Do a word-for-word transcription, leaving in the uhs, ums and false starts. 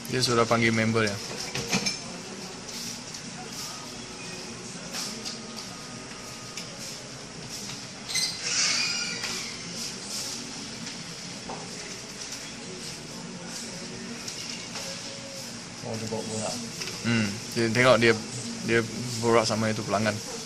Dia sudah panggil member ya. Oh, dia bawa bola. Hmm, dia tengok dia dia borak sama itu pelanggan.